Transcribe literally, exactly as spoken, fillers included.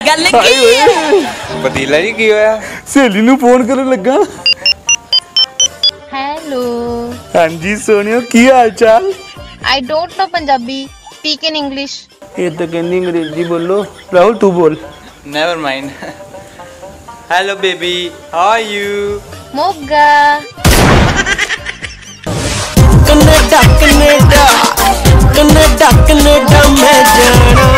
गल की पतीला जी की होया? सहेली नूं फोन करन लगा। हेलो। हाँ जी सोनियो की हाल चाल? I don't know Punjabi, speak in English. ये तो कहनी अंग्रेजी बोलो। राहुल तू बोल। Never mind. Hello baby, how are you? Moga. Canada Canada Canada Canada मैं जाना।